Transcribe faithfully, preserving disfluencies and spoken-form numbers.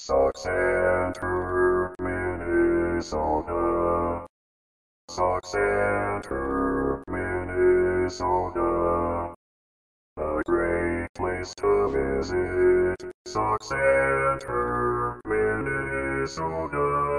Sauk Centre, Minnesota. Sauk Centre, Minnesota. A great place to visit. Sauk Centre, Minnesota.